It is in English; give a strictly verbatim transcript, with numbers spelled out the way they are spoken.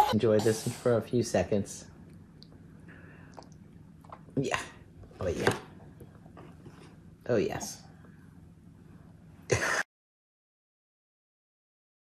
enjoy this for a few seconds. Yeah. Oh, yeah. Oh, yes.